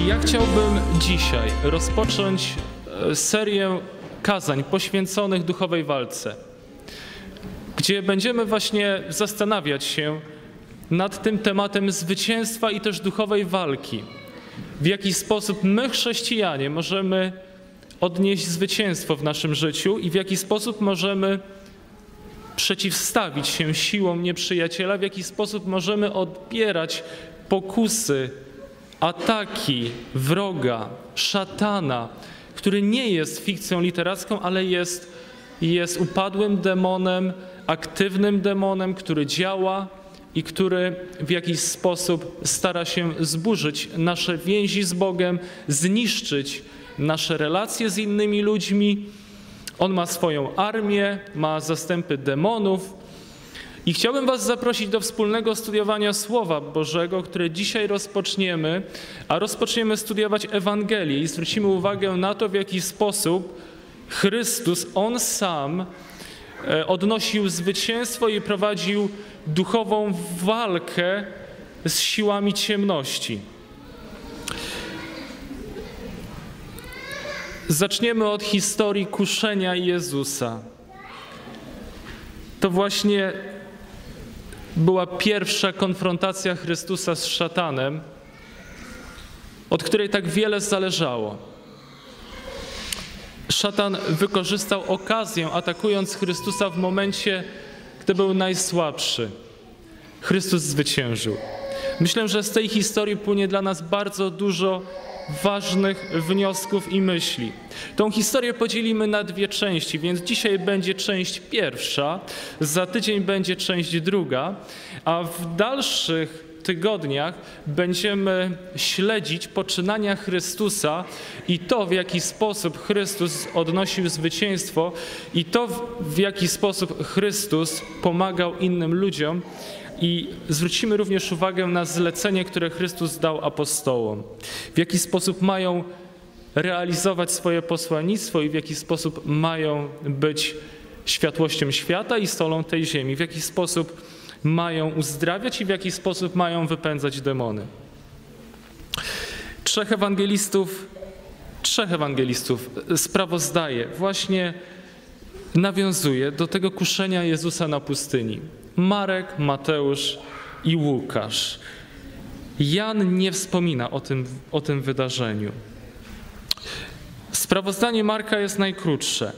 I ja chciałbym dzisiaj rozpocząć serię kazań poświęconych duchowej walce, gdzie będziemy właśnie zastanawiać się nad tym tematem zwycięstwa i też duchowej walki. W jaki sposób my, chrześcijanie, możemy odnieść zwycięstwo w naszym życiu i w jaki sposób możemy przeciwstawić się siłom nieprzyjaciela, w jaki sposób możemy odbierać pokusy, ataki wroga, szatana, który nie jest fikcją literacką, ale jest upadłym demonem, aktywnym demonem, który działa i który w jakiś sposób stara się zburzyć nasze więzi z Bogiem, zniszczyć nasze relacje z innymi ludźmi. On ma swoją armię, ma zastępy demonów. I chciałbym was zaprosić do wspólnego studiowania Słowa Bożego, które dzisiaj rozpoczniemy, a rozpoczniemy studiować Ewangelię i zwrócimy uwagę na to, w jaki sposób Chrystus, On sam odnosił zwycięstwo i prowadził duchową walkę z siłami ciemności. Zaczniemy od historii kuszenia Jezusa. To właśnie była pierwsza konfrontacja Chrystusa z szatanem, od której tak wiele zależało. Szatan wykorzystał okazję, atakując Chrystusa w momencie, gdy był najsłabszy. Chrystus zwyciężył. Myślę, że z tej historii płynie dla nas bardzo dużo ważnych wniosków i myśli. Tą historię podzielimy na dwie części, więc dzisiaj będzie część pierwsza, za tydzień będzie część druga, a w dalszych tygodniach będziemy śledzić poczynania Chrystusa i to, w jaki sposób Chrystus odnosił zwycięstwo i to, w jaki sposób Chrystus pomagał innym ludziom. I zwrócimy również uwagę na zlecenie, które Chrystus dał apostołom. W jaki sposób mają realizować swoje posłannictwo i w jaki sposób mają być światłością świata i solą tej ziemi. W jaki sposób mają uzdrawiać i w jaki sposób mają wypędzać demony. Trzech ewangelistów sprawozdaje, właśnie nawiązuje do tego kuszenia Jezusa na pustyni. Marek, Mateusz i Łukasz. Jan nie wspomina o tym wydarzeniu. Sprawozdanie Marka jest najkrótsze.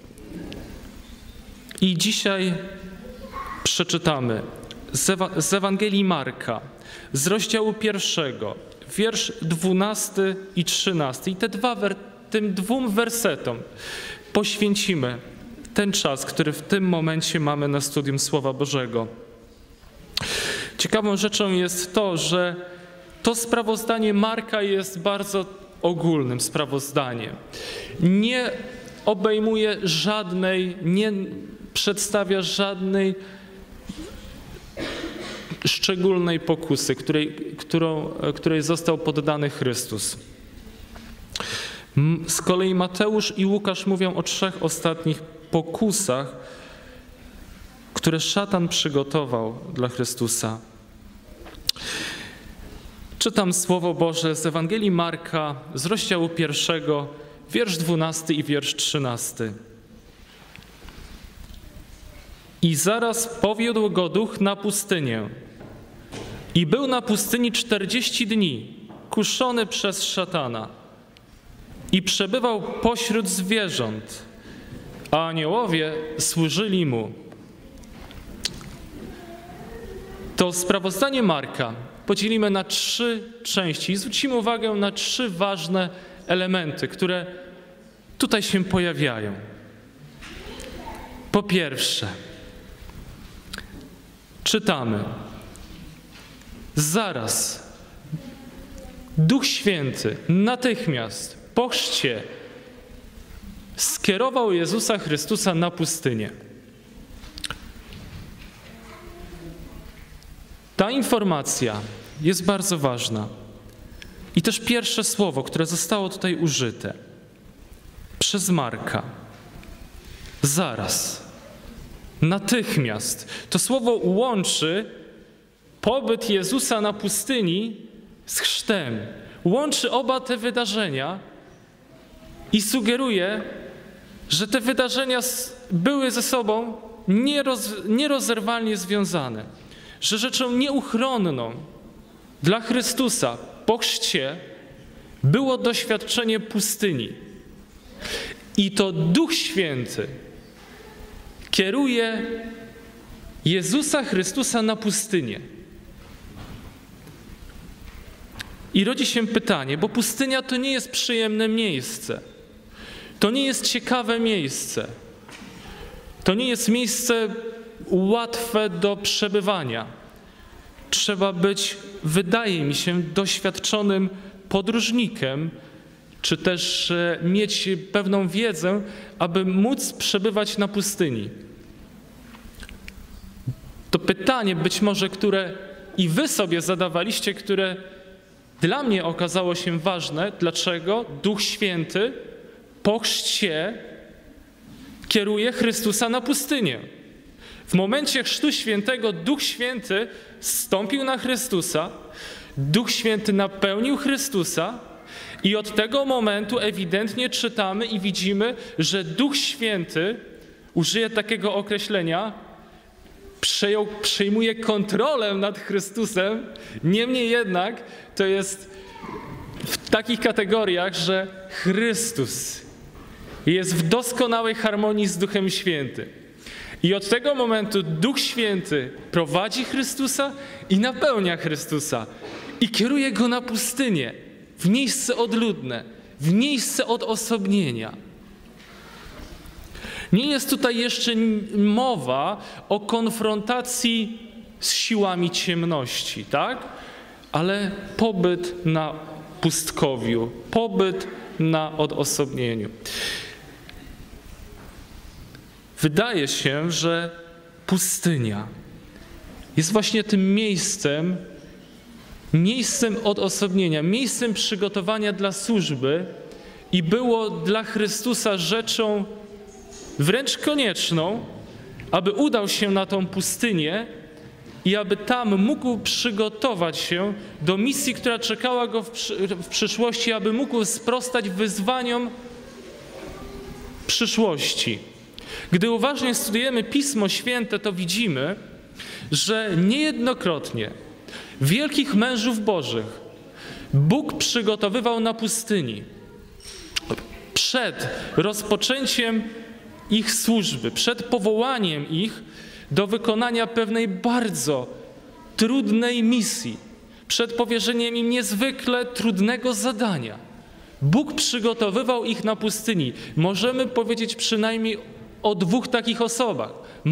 I dzisiaj przeczytamy z Ewangelii Marka, z rozdziału 1, wiersz 12 i 13. I tym dwóm wersetom poświęcimy ten czas, który w tym momencie mamy na studium Słowa Bożego. Ciekawą rzeczą jest to, że to sprawozdanie Marka jest bardzo ogólnym sprawozdaniem. Nie obejmuje nie przedstawia żadnej szczególnej pokusy, której został poddany Chrystus. Z kolei Mateusz i Łukasz mówią o 3 ostatnich pokusach, które szatan przygotował dla Chrystusa. Czytam Słowo Boże z Ewangelii Marka, z rozdziału 1, wiersz 12 i wiersz 13. I zaraz powiódł go duch na pustynię. I był na pustyni 40 dni, kuszony przez szatana. I przebywał pośród zwierząt, a aniołowie służyli mu. To sprawozdanie Marka podzielimy na 3 części i zwrócimy uwagę na 3 ważne elementy, które tutaj się pojawiają. Po pierwsze, czytamy: zaraz Duch Święty natychmiast po chrzcie skierował Jezusa Chrystusa na pustynię. Ta informacja jest bardzo ważna. I też pierwsze słowo, które zostało tutaj użyte przez Marka. Zaraz. Natychmiast. To słowo łączy pobyt Jezusa na pustyni z chrztem. łączy oba te wydarzenia i sugeruje, że te wydarzenia były ze sobą nierozerwalnie związane, że rzeczą nieuchronną dla Chrystusa po chrzcie było doświadczenie pustyni. I to Duch Święty kieruje Jezusa Chrystusa na pustynię. I rodzi się pytanie, bo pustynia to nie jest przyjemne miejsce. To nie jest ciekawe miejsce. To nie jest miejsce łatwe do przebywania. Trzeba być, wydaje mi się, doświadczonym podróżnikiem, czy też mieć pewną wiedzę, aby móc przebywać na pustyni. To pytanie być może, które i wy sobie zadawaliście, które dla mnie okazało się ważne. Dlaczego Duch Święty po chrzcie kieruje Chrystusa na pustynię? W momencie Chrztu Świętego Duch Święty zstąpił na Chrystusa, Duch Święty napełnił Chrystusa i od tego momentu ewidentnie czytamy i widzimy, że Duch Święty, użyję takiego określenia, przejmuje kontrolę nad Chrystusem. Niemniej jednak to jest w takich kategoriach, że Chrystus jest w doskonałej harmonii z Duchem Świętym. I od tego momentu Duch Święty prowadzi Chrystusa i napełnia Chrystusa i kieruje Go na pustynię, w miejsce odludne, w miejsce odosobnienia. Nie jest tutaj jeszcze mowa o konfrontacji z siłami ciemności, tak? Ale pobyt na pustkowiu, pobyt na odosobnieniu. Wydaje się, że pustynia jest właśnie tym miejscem odosobnienia, miejscem przygotowania dla służby i było dla Chrystusa rzeczą wręcz konieczną, aby udał się na tą pustynię i aby tam mógł przygotować się do misji, która czekała go w przyszłości, aby mógł sprostać wyzwaniom przyszłości. Gdy uważnie studujemy Pismo Święte, to widzimy, że niejednokrotnie wielkich mężów Bożych Bóg przygotowywał na pustyni. Przed rozpoczęciem ich służby, przed powołaniem ich do wykonania pewnej bardzo trudnej misji, przed powierzeniem im niezwykle trudnego zadania. Bóg przygotowywał ich na pustyni. Możemy powiedzieć przynajmniej o dwóch takich osobach.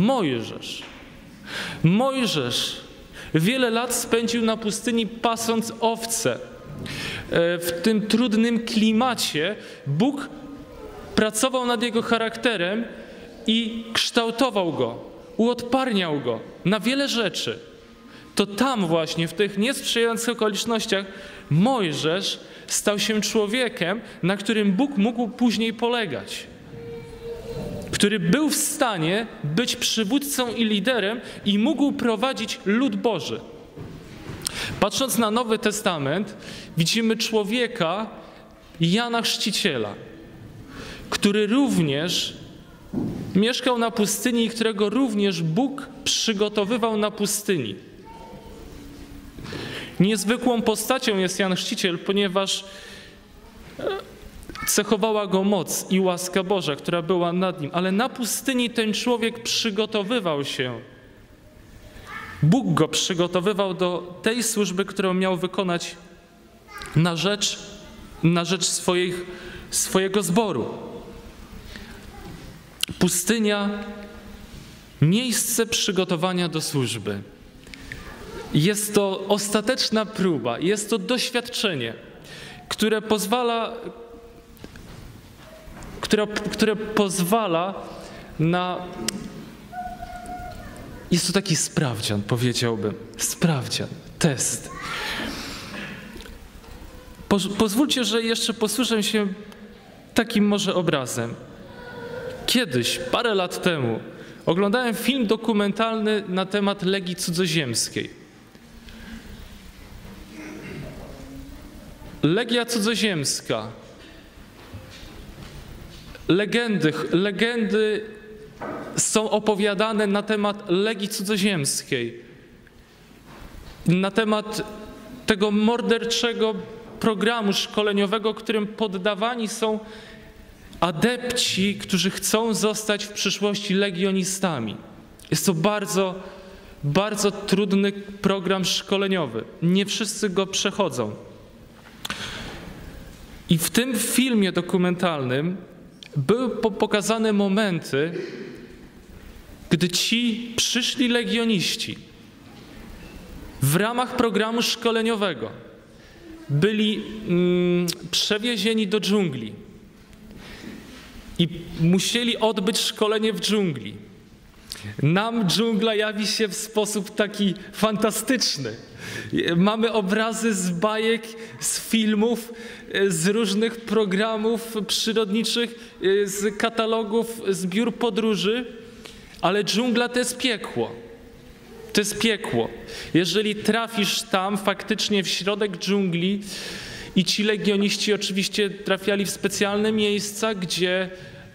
Mojżesz wiele lat spędził na pustyni pasąc owce. W tym trudnym klimacie Bóg pracował nad jego charakterem i kształtował go, uodparniał go na wiele rzeczy. To tam właśnie, w tych niesprzyjających okolicznościach Mojżesz stał się człowiekiem, na którym Bóg mógł później polegać, który był w stanie być przywódcą i liderem i mógł prowadzić lud Boży. Patrząc na Nowy Testament, widzimy człowieka, Jana Chrzciciela, który również mieszkał na pustyni i którego również Bóg przygotowywał na pustyni. Niezwykłą postacią jest Jan Chrzciciel, ponieważ cechowała go moc i łaska Boża, która była nad nim. Ale na pustyni ten człowiek przygotowywał się. Bóg go przygotowywał do tej służby, którą miał wykonać na rzecz swojego zboru. Pustynia, miejsce przygotowania do służby. Jest to ostateczna próba, jest to doświadczenie, które pozwala na... Jest to taki sprawdzian, powiedziałbym. Sprawdzian, test. Pozwólcie, że jeszcze posłużę się takim może obrazem. Kiedyś, parę lat temu, oglądałem film dokumentalny na temat Legii Cudzoziemskiej. Legia cudzoziemska. Legendy są opowiadane na temat Legii Cudzoziemskiej, na temat tego morderczego programu szkoleniowego, którym poddawani są adepci, którzy chcą zostać w przyszłości legionistami. Jest to bardzo, bardzo trudny program szkoleniowy. Nie wszyscy go przechodzą. I w tym filmie dokumentalnym były pokazane momenty, gdy ci przyszli legioniści w ramach programu szkoleniowego byli przewiezieni do dżungli i musieli odbyć szkolenie w dżungli. Nam dżungla jawi się w sposób taki fantastyczny. Mamy obrazy z bajek, z filmów, z różnych programów przyrodniczych, z katalogów, z biur podróży, ale dżungla to jest piekło. To jest piekło. Jeżeli trafisz tam faktycznie w środek dżungli i ci legioniści oczywiście trafiali w specjalne miejsca, gdzie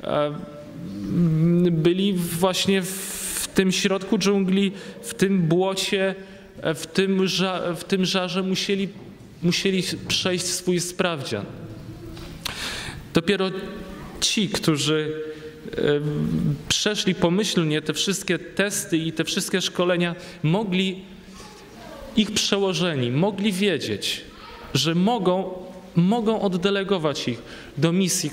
byli właśnie w tym środku dżungli, w tym błocie, w tym żarze musieli przejść swój sprawdzian. Dopiero ci, którzy przeszli pomyślnie te wszystkie testy i te wszystkie szkolenia, ich przełożeni mogli wiedzieć, że mogą oddelegować ich do misji,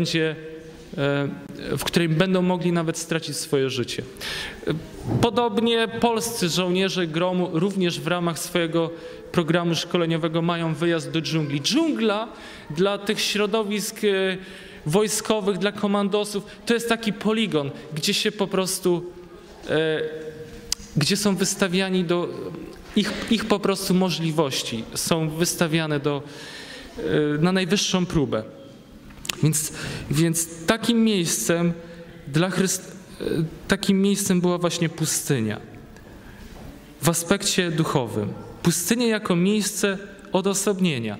w której będą mogli nawet stracić swoje życie. Podobnie polscy żołnierze Gromu również w ramach swojego programu szkoleniowego mają wyjazd do dżungli. Dżungla dla tych środowisk wojskowych, dla komandosów, to jest taki poligon, gdzie się po prostu, gdzie są wystawiani ich po prostu możliwości, są wystawiane na najwyższą próbę. Więc takim miejscem była właśnie pustynia w aspekcie duchowym. Pustynia jako miejsce odosobnienia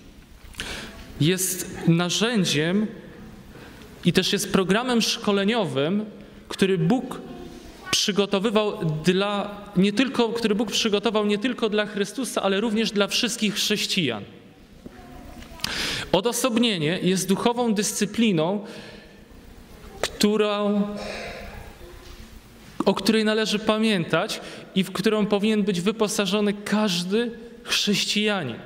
jest narzędziem i też jest programem szkoleniowym, który Bóg przygotowywał nie tylko dla Chrystusa, ale również dla wszystkich chrześcijan. Odosobnienie jest duchową dyscypliną, o której należy pamiętać i w którą powinien być wyposażony każdy chrześcijanin.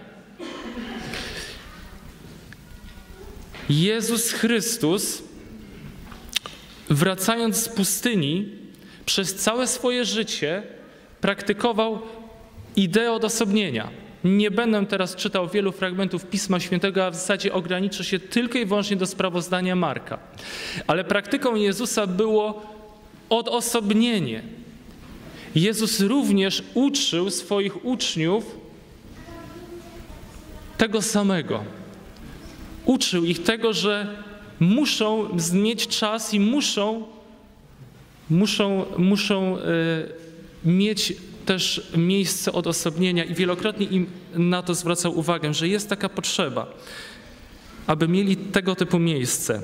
Jezus Chrystus, wracając z pustyni, przez całe swoje życie praktykował ideę odosobnienia. Nie będę teraz czytał wielu fragmentów Pisma Świętego, a w zasadzie ograniczę się tylko i wyłącznie do sprawozdania Marka. Ale praktyką Jezusa było odosobnienie. Jezus również uczył swoich uczniów tego samego. Uczył ich tego, że muszą mieć czas i muszą mieć też miejsce odosobnienia i wielokrotnie im na to zwracał uwagę, że jest taka potrzeba, aby mieli tego typu miejsce.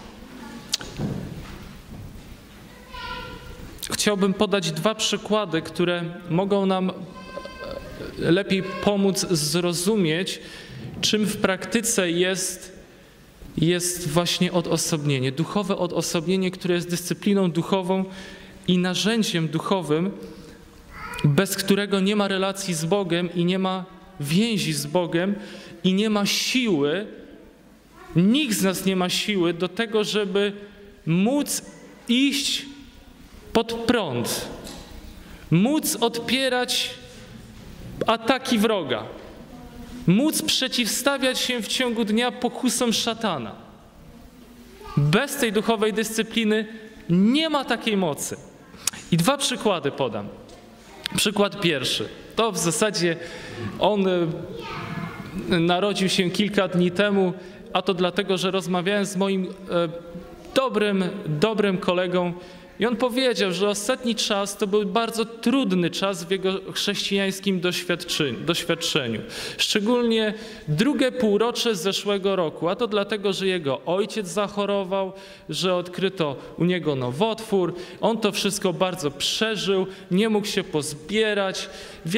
Chciałbym podać 2 przykłady, które mogą nam lepiej pomóc zrozumieć, czym w praktyce jest właśnie odosobnienie. Duchowe odosobnienie, które jest dyscypliną duchową i narzędziem duchowym, bez którego nie ma relacji z Bogiem i nie ma więzi z Bogiem i nie ma siły, nikt z nas nie ma siły do tego, żeby móc iść pod prąd, móc odpierać ataki wroga, móc przeciwstawiać się w ciągu dnia pokusom szatana. Bez tej duchowej dyscypliny nie ma takiej mocy. I 2 przykłady podam. Przykład pierwszy. To w zasadzie on narodził się kilka dni temu, a to dlatego, że rozmawiałem z moim dobrym kolegą, I on powiedział, że ostatni czas to był bardzo trudny czas w jego chrześcijańskim doświadczeniu. Szczególnie drugie półrocze zeszłego roku, a to dlatego, że jego ojciec zachorował, że odkryto u niego nowotwór. On to wszystko bardzo przeżył, nie mógł się pozbierać, w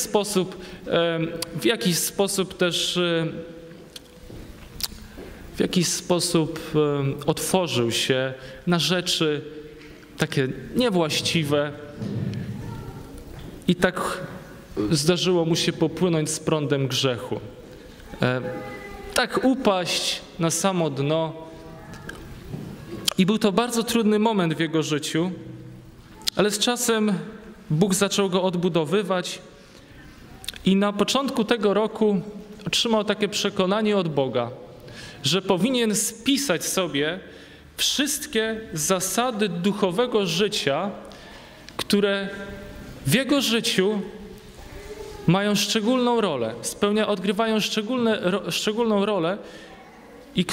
jakiś sposób otworzył się na rzeczy takie niewłaściwe i tak zdarzyło mu się popłynąć z prądem grzechu. Tak upaść na samo dno. I był to bardzo trudny moment w jego życiu, ale z czasem Bóg zaczął go odbudowywać i na początku tego roku otrzymał takie przekonanie od Boga, że powinien spisać sobie wszystkie zasady duchowego życia, które w jego życiu mają szczególną rolę, odgrywają szczególną rolę i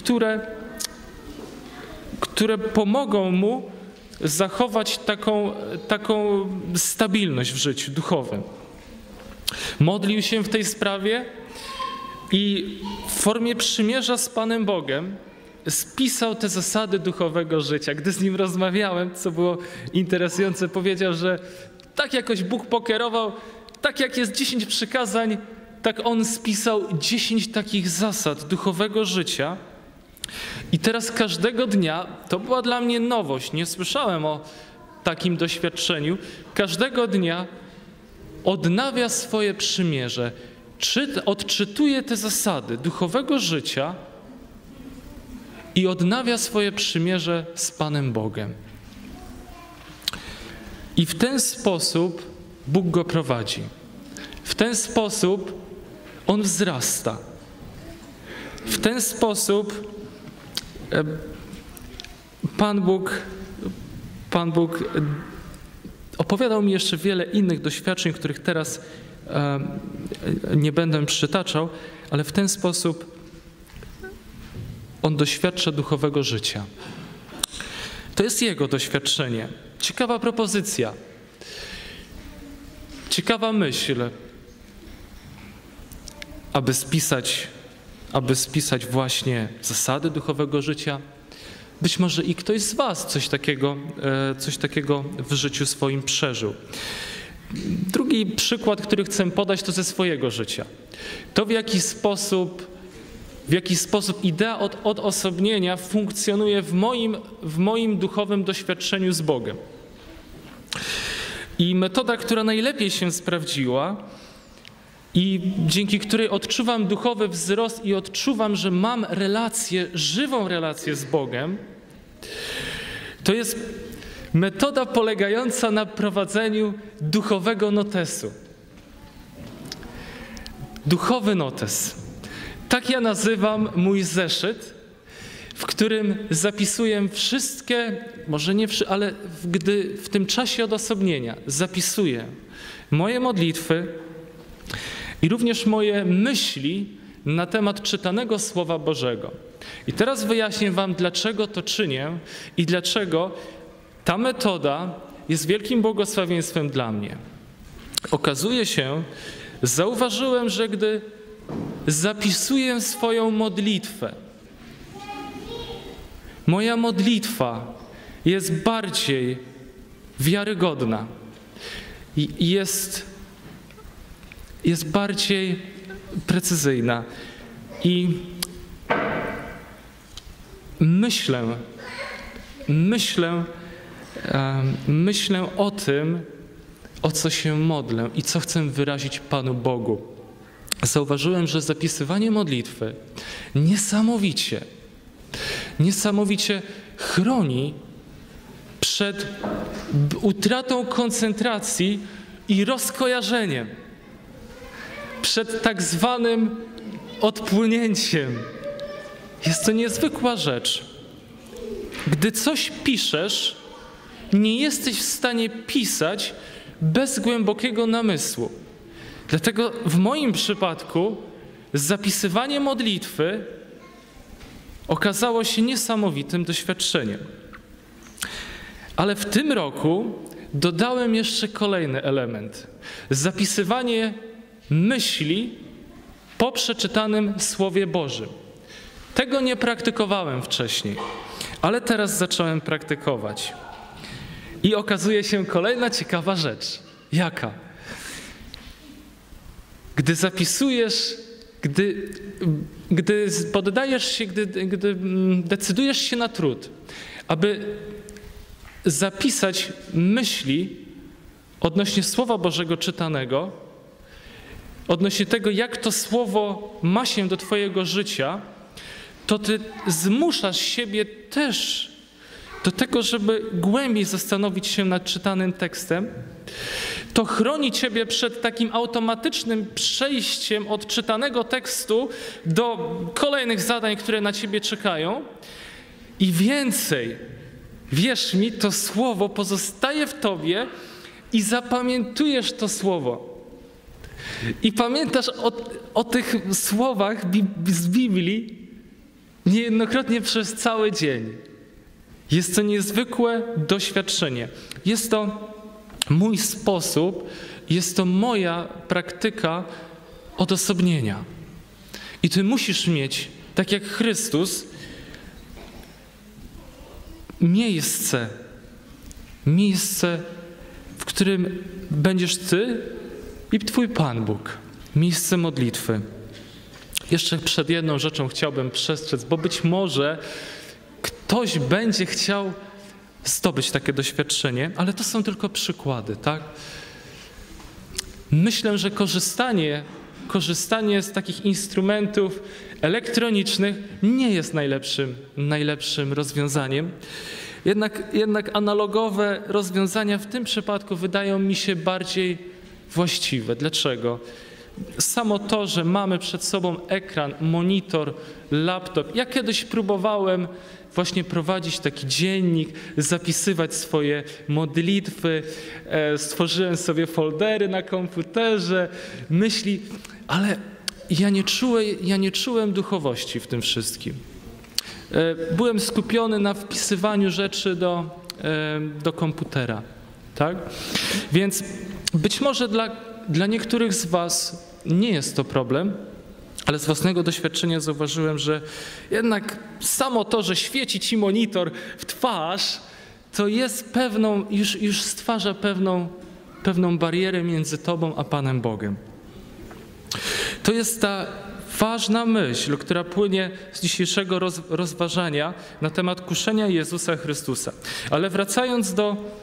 które pomogą mu zachować taką stabilność w życiu duchowym. Modlił się w tej sprawie i w formie przymierza z Panem Bogiem spisał te zasady duchowego życia. Gdy z nim rozmawiałem, co było interesujące, powiedział, że tak jakoś Bóg pokierował, tak jak jest 10 przykazań, tak on spisał 10 takich zasad duchowego życia. I teraz każdego dnia, to była dla mnie nowość, nie słyszałem o takim doświadczeniu, każdego dnia odnawia swoje przymierze, odczytuje te zasady duchowego życia i odnawia swoje przymierze z Panem Bogiem. I w ten sposób Bóg go prowadzi. W ten sposób on wzrasta. W ten sposób Pan Bóg opowiadał mi jeszcze wiele innych doświadczeń, których teraz nie będę przytaczał, ale w ten sposób on doświadcza duchowego życia. To jest jego doświadczenie. Ciekawa propozycja. Ciekawa myśl, aby spisać właśnie zasady duchowego życia. Być może i ktoś z was coś takiego w życiu swoim przeżył. Drugi przykład, który chcę podać, to ze swojego życia. To w jaki sposób idea odosobnienia funkcjonuje w moim duchowym doświadczeniu z Bogiem. I metoda, która najlepiej się sprawdziła i dzięki której odczuwam duchowy wzrost i odczuwam, że mam żywą relację z Bogiem, to jest metoda polegająca na prowadzeniu duchowego notesu. Duchowy notes. Tak ja nazywam mój zeszyt, w którym zapisuję wszystkie, może nie wszystkie, ale gdy w tym czasie odosobnienia zapisuję moje modlitwy i również moje myśli na temat czytanego Słowa Bożego. I teraz wyjaśnię wam, dlaczego to czynię i dlaczego ta metoda jest wielkim błogosławieństwem dla mnie. Okazuje się, zauważyłem, że gdy zapisuję swoją modlitwę, moja modlitwa jest bardziej wiarygodna i jest bardziej precyzyjna i myślę o tym, o co się modlę i co chcę wyrazić Panu Bogu. Zauważyłem, że zapisywanie modlitwy niesamowicie chroni przed utratą koncentracji i rozkojarzeniem, przed tak zwanym odpłynięciem. Jest to niezwykła rzecz. Gdy coś piszesz, nie jesteś w stanie pisać bez głębokiego namysłu. Dlatego w moim przypadku zapisywanie modlitwy okazało się niesamowitym doświadczeniem. Ale w tym roku dodałem jeszcze kolejny element. Zapisywanie myśli po przeczytanym Słowie Bożym. Tego nie praktykowałem wcześniej, ale teraz zacząłem praktykować. I okazuje się kolejna ciekawa rzecz. Jaka? Gdy zapisujesz, gdy poddajesz się, gdy decydujesz się na trud, aby zapisać myśli odnośnie Słowa Bożego czytanego, odnośnie tego, jak to Słowo ma się do twojego życia, to ty zmuszasz siebie też do tego, żeby głębiej zastanowić się nad czytanym tekstem. To chroni ciebie przed takim automatycznym przejściem od czytanego tekstu do kolejnych zadań, które na ciebie czekają. I więcej, wierz mi, to Słowo pozostaje w tobie i zapamiętujesz to Słowo. I pamiętasz o tych słowach z Biblii niejednokrotnie przez cały dzień. Jest to niezwykłe doświadczenie. Jest to mój sposób, jest to moja praktyka odosobnienia. I ty musisz mieć, tak jak Chrystus, miejsce, w którym będziesz ty i twój Pan Bóg. Miejsce modlitwy. Jeszcze przed jedną rzeczą chciałbym przestrzec, bo być może ktoś będzie chciał zdobyć takie doświadczenie, ale to są tylko przykłady, tak? Myślę, że korzystanie z takich instrumentów elektronicznych nie jest najlepszym rozwiązaniem. Jednak analogowe rozwiązania w tym przypadku wydają mi się bardziej właściwe. Dlaczego? Samo to, że mamy przed sobą ekran, monitor, laptop. Ja kiedyś próbowałem właśnie prowadzić taki dziennik, zapisywać swoje modlitwy, stworzyłem sobie foldery na komputerze, myśli, ale ja nie czułem duchowości w tym wszystkim. Byłem skupiony na wpisywaniu rzeczy do komputera, tak? Więc być może dla niektórych z was nie jest to problem, ale z własnego doświadczenia zauważyłem, że jednak samo to, że świeci ci monitor w twarz, to jest już stwarza pewną barierę między tobą a Panem Bogiem. To jest ta ważna myśl, która płynie z dzisiejszego rozważania na temat kuszenia Jezusa Chrystusa. Ale wracając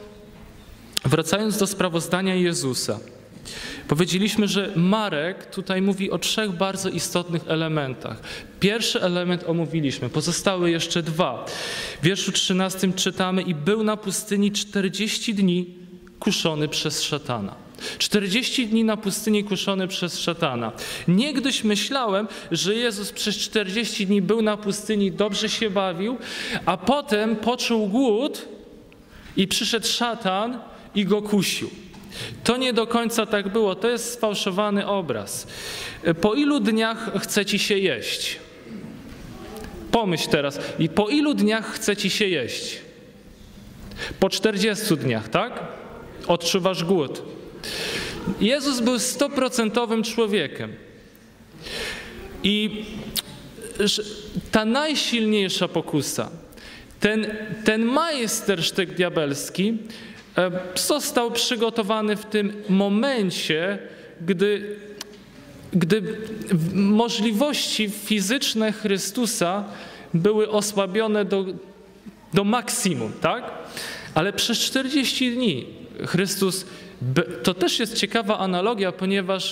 do sprawozdania Jezusa, powiedzieliśmy, że Marek tutaj mówi o 3 bardzo istotnych elementach. Pierwszy element omówiliśmy, pozostałe jeszcze 2. W wierszu 13 czytamy: i był na pustyni 40 dni kuszony przez szatana. 40 dni na pustyni kuszony przez szatana. Niegdyś myślałem, że Jezus przez 40 dni był na pustyni, dobrze się bawił, a potem poczuł głód i przyszedł szatan i go kusił. To nie do końca tak było, to jest sfałszowany obraz. Po ilu dniach chce ci się jeść? Pomyśl teraz, i po ilu dniach chce ci się jeść? Po 40 dniach, tak? Odczuwasz głód. Jezus był 100% człowiekiem. I ta najsilniejsza pokusa, ten majstersztyk diabelski został przygotowany w tym momencie, gdy możliwości fizyczne Chrystusa były osłabione do maksimum, tak? Ale przez 40 dni Chrystus, to też jest ciekawa analogia, ponieważ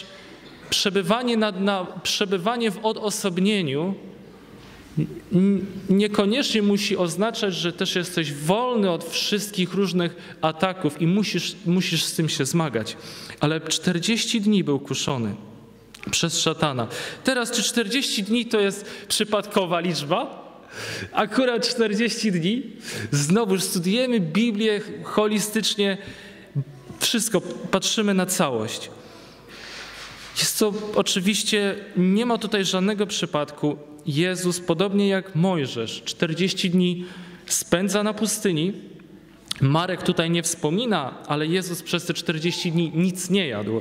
przebywanie w odosobnieniu niekoniecznie musi oznaczać, że też jesteś wolny od wszystkich różnych ataków i musisz z tym się zmagać. Ale 40 dni był kuszony przez szatana. Teraz czy 40 dni to jest przypadkowa liczba? Akurat 40 dni. Znowu studiujemy Biblię holistycznie, wszystko, patrzymy na całość. Jest to oczywiście, nie ma tutaj żadnego przypadku. Jezus, podobnie jak Mojżesz, 40 dni spędza na pustyni, Marek tutaj nie wspomina, ale Jezus przez te 40 dni nic nie jadł.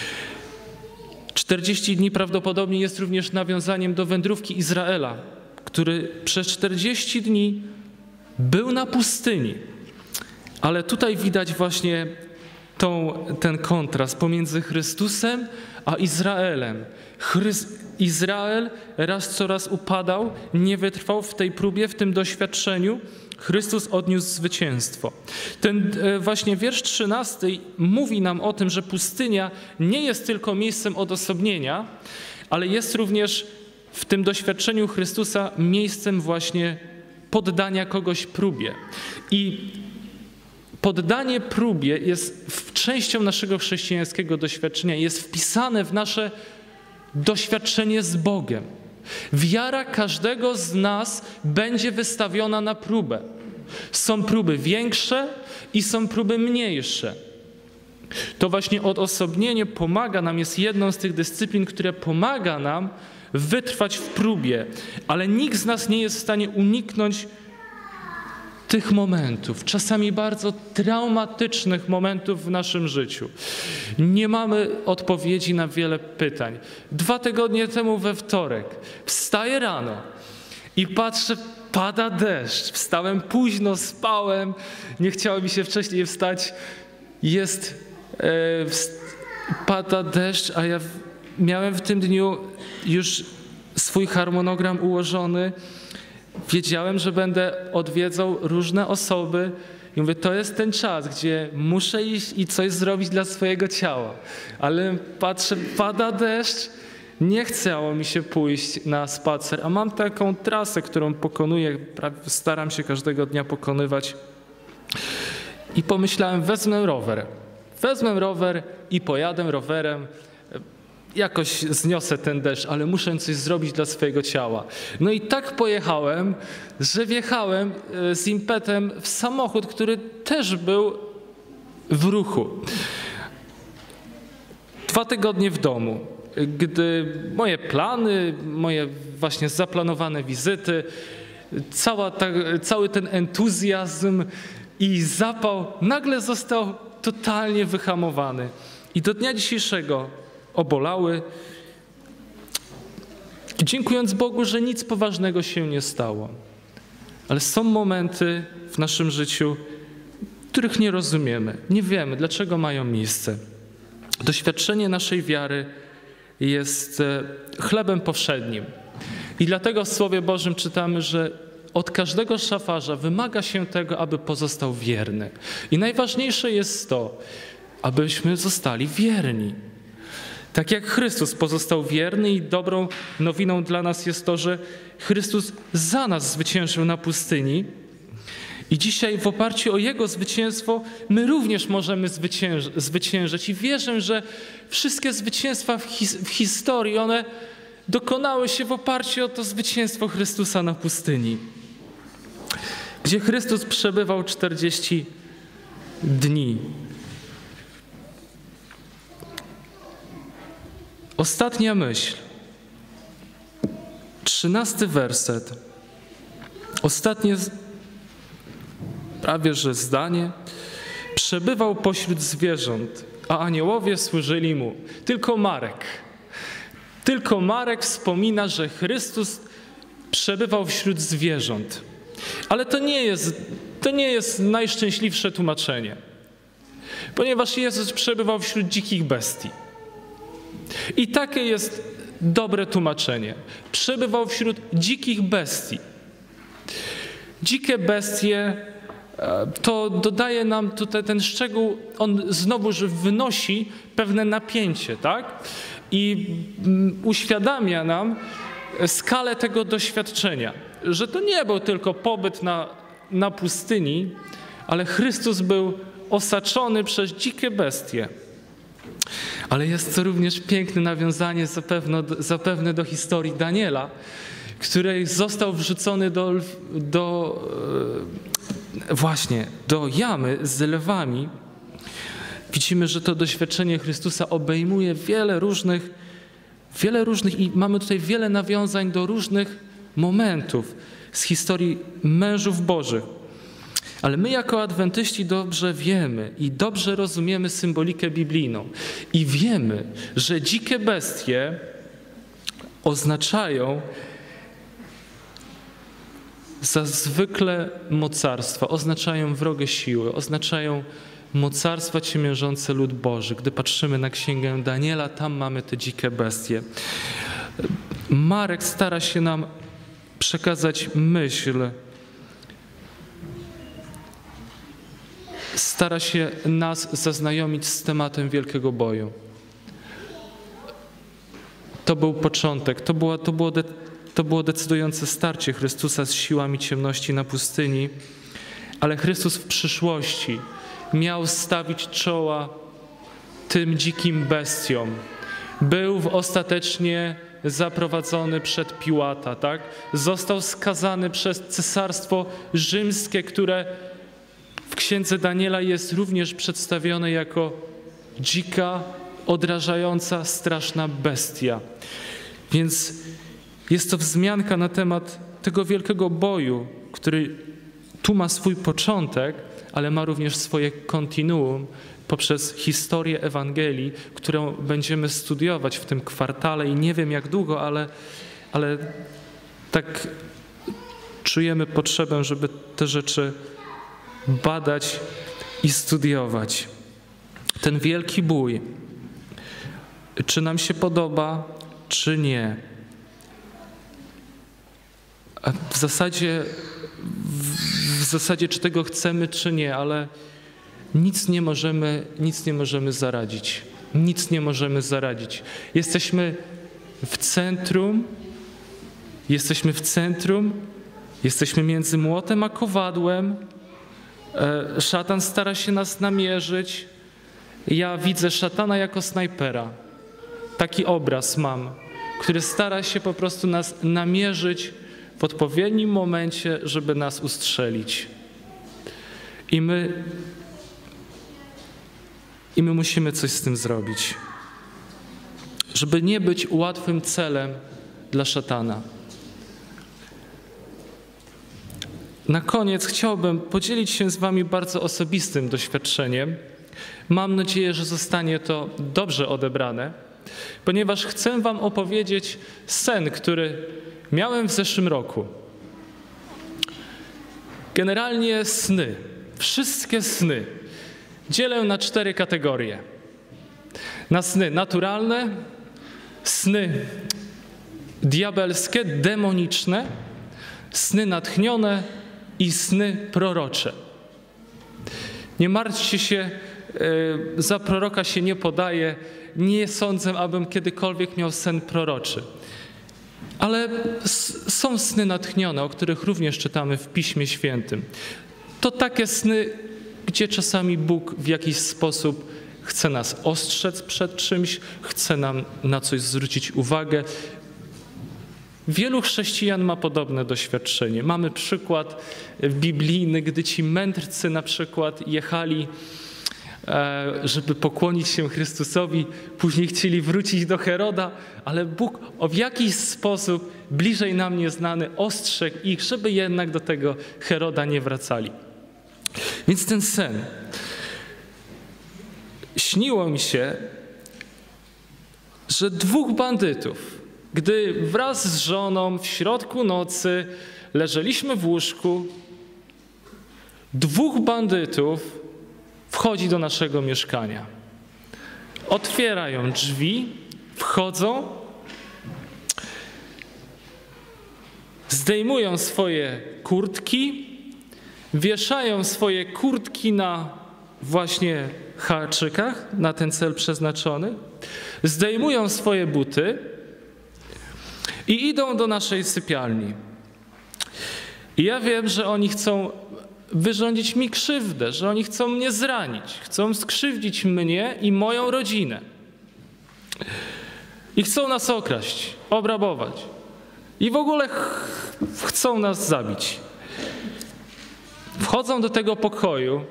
40 dni prawdopodobnie jest również nawiązaniem do wędrówki Izraela, który przez 40 dni był na pustyni. Ale tutaj widać właśnie ten kontrast pomiędzy Chrystusem a Izraelem. Izrael coraz upadał, nie wytrwał w tej próbie, w tym doświadczeniu. Chrystus odniósł zwycięstwo. Ten właśnie wiersz 13 mówi nam o tym, że pustynia nie jest tylko miejscem odosobnienia, ale jest również w tym doświadczeniu Chrystusa miejscem właśnie poddania kogoś próbie. I poddanie próbie jest częścią naszego chrześcijańskiego doświadczenia, jest wpisane w nasze doświadczenie z Bogiem. Wiara każdego z nas będzie wystawiona na próbę. Są próby większe i są próby mniejsze. To właśnie odosobnienie pomaga nam, jest jedną z tych dyscyplin, które pomaga nam wytrwać w próbie, ale nikt z nas nie jest w stanie uniknąć tych momentów, czasami bardzo traumatycznych momentów w naszym życiu. Nie mamy odpowiedzi na wiele pytań. 2 tygodnie temu we wtorek wstaję rano i patrzę, pada deszcz. Wstałem późno, spałem, nie chciało mi się wcześniej wstać. Pada deszcz, a ja miałem w tym dniu już swój harmonogram ułożony. Wiedziałem, że będę odwiedzał różne osoby i mówię, to jest ten czas, gdzie muszę iść i coś zrobić dla swojego ciała. Ale patrzę, pada deszcz, nie chciało mi się pójść na spacer, a mam taką trasę, którą pokonuję, staram się każdego dnia pokonywać. I pomyślałem, wezmę rower i pojadę rowerem. Jakoś zniosę ten deszcz, ale muszę coś zrobić dla swojego ciała. No i tak pojechałem, że wjechałem z impetem w samochód, który też był w ruchu. 2 tygodnie w domu, gdy moje plany, moje właśnie zaplanowane wizyty, cały ten entuzjazm i zapał nagle został totalnie wyhamowany. I do dnia dzisiejszego obolały, dziękując Bogu, że nic poważnego się nie stało. Ale są momenty w naszym życiu, których nie rozumiemy, nie wiemy, dlaczego mają miejsce. Doświadczenie naszej wiary jest chlebem powszednim. I dlatego w Słowie Bożym czytamy, że od każdego szafarza wymaga się tego, aby pozostał wierny. I najważniejsze jest to, abyśmy zostali wierni. Tak jak Chrystus pozostał wierny i dobrą nowiną dla nas jest to, że Chrystus za nas zwyciężył na pustyni i dzisiaj w oparciu o Jego zwycięstwo my również możemy zwyciężyć. I wierzę, że wszystkie zwycięstwa w historii, one dokonały się w oparciu o to zwycięstwo Chrystusa na pustyni, gdzie Chrystus przebywał 40 dni. Ostatnia myśl, 13 werset, ostatnie prawie że zdanie. Przebywał pośród zwierząt, a aniołowie służyli mu. Tylko Marek wspomina, że Chrystus przebywał wśród zwierząt. Ale to nie jest najszczęśliwsze tłumaczenie, ponieważ Jezus przebywał wśród dzikich bestii. I takie jest dobre tłumaczenie. Przebywał wśród dzikich bestii. Dzikie bestie, to dodaje nam tutaj ten szczegół, on znowuż wnosi pewne napięcie, tak? I uświadamia nam skalę tego doświadczenia, że to nie był tylko pobyt na pustyni, ale Chrystus był osaczony przez dzikie bestie. Ale jest to również piękne nawiązanie zapewne do historii Daniela, który został wrzucony do jamy z lwami. Widzimy, że to doświadczenie Chrystusa obejmuje wiele różnych i mamy tutaj wiele nawiązań do różnych momentów z historii mężów Bożych. Ale my jako adwentyści dobrze wiemy i dobrze rozumiemy symbolikę biblijną. I wiemy, że dzikie bestie oznaczają zwykle mocarstwa, oznaczają wrogie siły, oznaczają mocarstwa ciemiężące lud Boży. Gdy patrzymy na księgę Daniela, tam mamy te dzikie bestie. Marek stara się nam przekazać myśl, stara się nas zaznajomić z tematem wielkiego boju. To był początek, to było decydujące starcie Chrystusa z siłami ciemności na pustyni, ale Chrystus w przyszłości miał stawić czoła tym dzikim bestiom. Był ostatecznie zaprowadzony przed Piłata, tak? Został skazany przez cesarstwo rzymskie, które w księdze Daniela jest również przedstawione jako dzika, odrażająca, straszna bestia. Więc jest to wzmianka na temat tego wielkiego boju, który tu ma swój początek, ale ma również swoje kontinuum poprzez historię Ewangelii, którą będziemy studiować w tym kwartale i nie wiem jak długo, ale tak czujemy potrzebę, żeby te rzeczy badać i studiować. Ten wielki bój, czy nam się podoba, czy nie. A w zasadzie czy tego chcemy, czy nie, ale nic nie możemy zaradzić. Nic nie możemy zaradzić. Jesteśmy w centrum, jesteśmy między młotem a kowadłem. Szatan stara się nas namierzyć. Ja widzę szatana jako snajpera. Taki obraz mam, który stara się po prostu nas namierzyć w odpowiednim momencie, żeby nas ustrzelić. I my musimy coś z tym zrobić, żeby nie być łatwym celem dla szatana. Na koniec chciałbym podzielić się z wami bardzo osobistym doświadczeniem. Mam nadzieję, że zostanie to dobrze odebrane, ponieważ chcę wam opowiedzieć sen, który miałem w zeszłym roku. Generalnie sny, wszystkie sny dzielę na 4 kategorie. Na sny naturalne, sny diabelskie, demoniczne, sny natchnione i sny prorocze. Nie martwcie się, za proroka się nie podaję. Nie sądzę, abym kiedykolwiek miał sen proroczy. Ale są sny natchnione, o których również czytamy w Piśmie Świętym. To takie sny, gdzie czasami Bóg w jakiś sposób chce nas ostrzec przed czymś, chce nam na coś zwrócić uwagę. Wielu chrześcijan ma podobne doświadczenie. Mamy przykład biblijny, gdy ci mędrcy na przykład jechali, żeby pokłonić się Chrystusowi, później chcieli wrócić do Heroda, ale Bóg w jakiś sposób bliżej nam nieznany ostrzegł ich, żeby jednak do tego Heroda nie wracali. Więc ten sen. Śniło mi się, że 2 bandytów, gdy wraz z żoną w środku nocy leżeliśmy w łóżku, 2 bandytów wchodzi do naszego mieszkania. Otwierają drzwi, wchodzą, zdejmują swoje kurtki, wieszają swoje kurtki na właśnie haczykach, na ten cel przeznaczony, zdejmują swoje buty i idą do naszej sypialni. I ja wiem, że oni chcą wyrządzić mi krzywdę, że oni chcą mnie zranić, chcą skrzywdzić mnie i moją rodzinę. I chcą nas okraść, obrabować. I w ogóle chcą nas zabić. Wchodzą do tego pokoju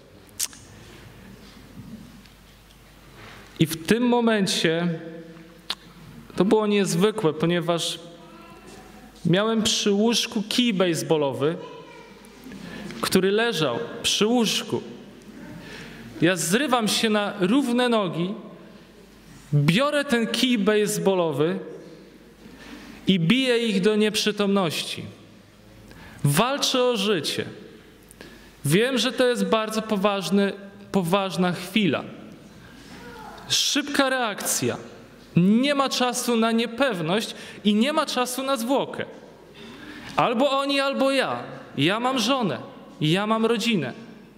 i w tym momencie to było niezwykłe, ponieważ miałem przy łóżku kij bejsbolowy, który leżał przy łóżku. Ja zrywam się na równe nogi, biorę ten kij bejsbolowy i biję ich do nieprzytomności. Walczę o życie. Wiem, że to jest bardzo poważna chwila. Szybka reakcja. Nie ma czasu na niepewność i nie ma czasu na zwłokę. Albo oni, albo ja. Ja mam żonę. Ja mam rodzinę.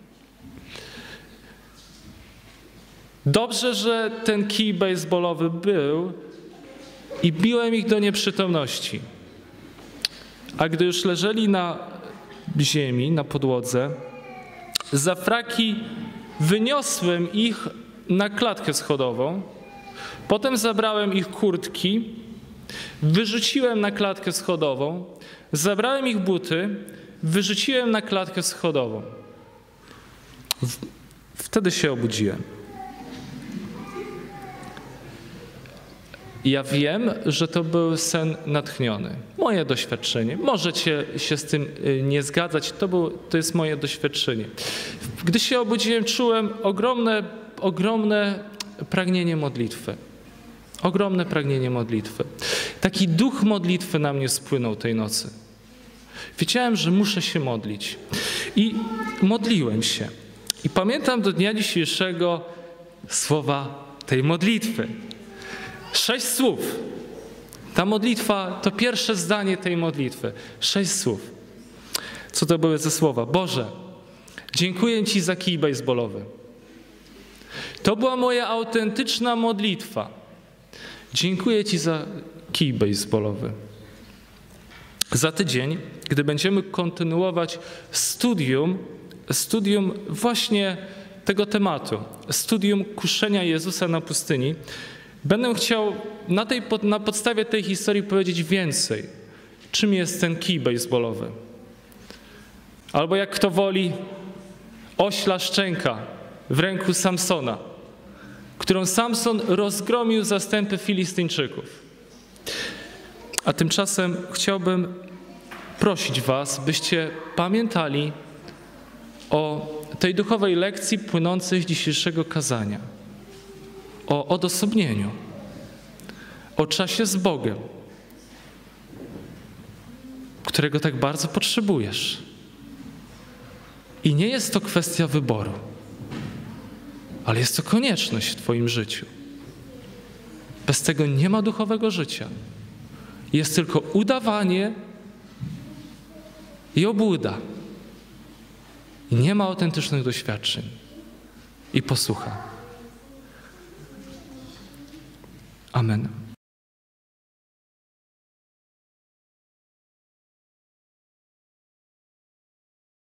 Dobrze, że ten kij bejsbolowy był i biłem ich do nieprzytomności. A gdy już leżeli na ziemi, na podłodze, za fraki wyniosłem ich na klatkę schodową, potem zabrałem ich kurtki, wyrzuciłem na klatkę schodową, zabrałem ich buty, wyrzuciłem na klatkę schodową. Wtedy się obudziłem. Ja wiem, że to był sen natchniony. Moje doświadczenie. Możecie się z tym nie zgadzać, to jest moje doświadczenie. Gdy się obudziłem, czułem ogromne pragnienie modlitwy. Ogromne pragnienie modlitwy. Taki duch modlitwy na mnie spłynął tej nocy. Wiedziałem, że muszę się modlić. I modliłem się. I pamiętam do dnia dzisiejszego słowa tej modlitwy. 6 słów. Ta modlitwa to pierwsze zdanie tej modlitwy. 6 słów. Co to były za słowa? Boże, dziękuję Ci za kij bejsbolowy. To była moja autentyczna modlitwa. Dziękuję Ci za kij bejsbolowy. Za tydzień, gdy będziemy kontynuować studium właśnie tego tematu, studium kuszenia Jezusa na pustyni, będę chciał na podstawie tej historii powiedzieć więcej. Czym jest ten kij bejsbolowy? Albo jak kto woli, ośla szczęka w ręku Samsona, którą Samson rozgromił zastępy Filistyńczyków. A tymczasem chciałbym prosić was, byście pamiętali o tej duchowej lekcji płynącej z dzisiejszego kazania. O odosobnieniu, o czasie z Bogiem, którego tak bardzo potrzebujesz. I nie jest to kwestia wyboru, ale jest to konieczność w twoim życiu. Bez tego nie ma duchowego życia. Jest tylko udawanie i obłuda. I nie ma autentycznych doświadczeń i posłucha. Amen.